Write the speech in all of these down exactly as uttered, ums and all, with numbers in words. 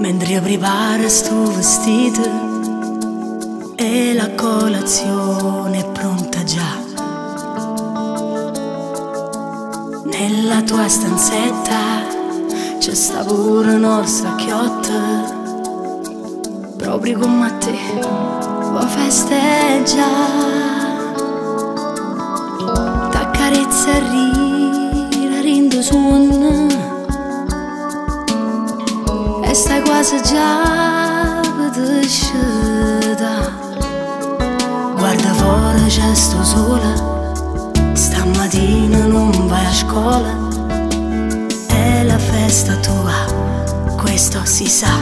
mentre prepara sto vestito e la colazione è pronta già. Nella tua stanzetta c'è sta pure un'orsa chiotta, proprio come te vuoi festeggiare. T'accarezza e rira rindo suona e stai quasi già per uscita. Guarda fuori c'è sto sole, stamattina non vai a scuola, è la festa tua, questo si sa.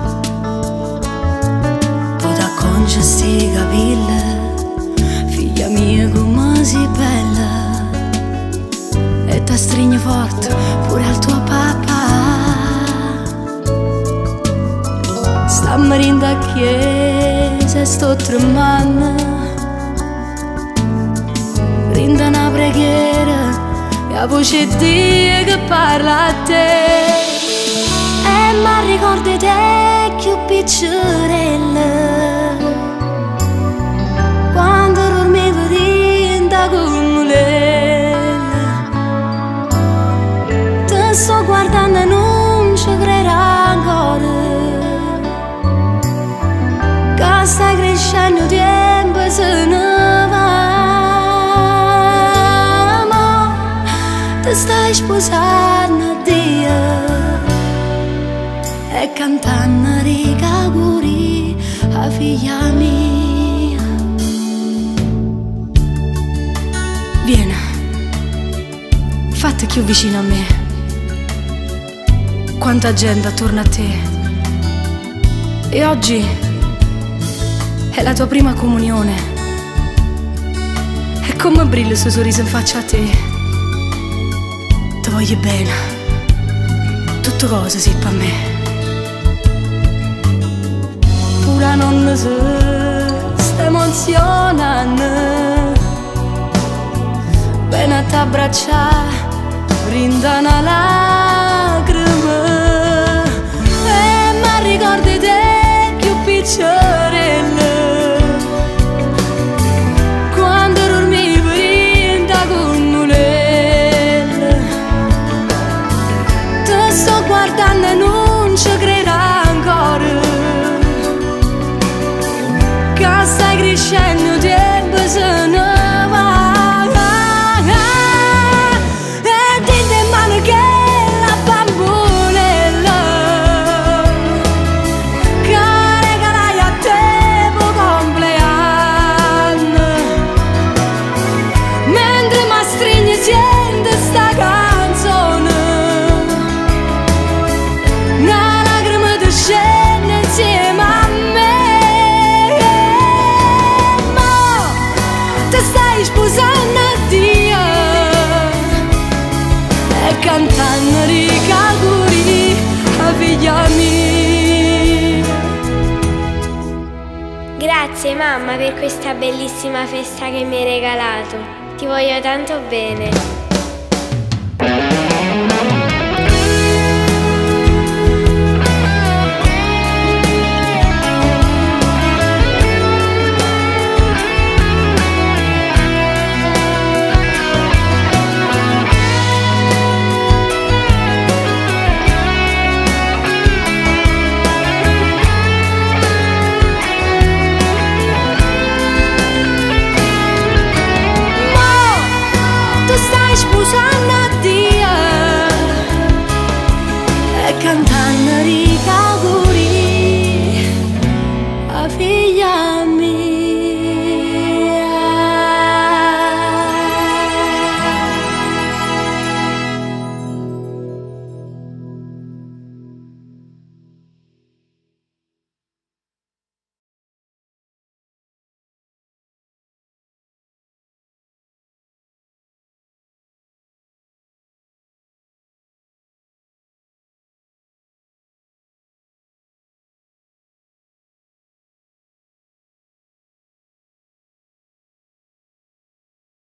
Potrà concesti capille, figlia mia come sei bella, e ti stringe forte pure al tuo papà. Stammi rindo a chiesa e sto tremando, rinda una preghiera e la voce di Dio che parla a te. E mi ricordi te più piccerella, quando dormivo rinda con lei. Ti sto guardando e non ci credo ancora, che stai crescendo, il tempo se ne va. Ti stai sposando a Dio e cantando riga auguri a figlia mia. Vieni, fatti più vicino a me. Quanta gente attorno a te, e oggi è la tua prima comunione. E come brilla il suo sorriso in faccia a te. Ti voglio bene, tutto cosa sì per me. Pure non si sta emozionando, bene a t'abbracciare, rinda una lacrima. E mi ricordi te più piccerella, quando dormivo rinda con lei. Sto guardando e non ci credo ancora, che stai crescendo, il tempo se ne va. E dite in mano che la bambolella che regalai a te per compleanno, mentre mi stringi sente sta canzone, scende insieme a me. Ma ti stai sposando a Dio e cantando riga auguri a figlia mia. Grazie mamma per questa bellissima festa che mi hai regalato, ti voglio tanto bene. Sposando a Dio e cantando riga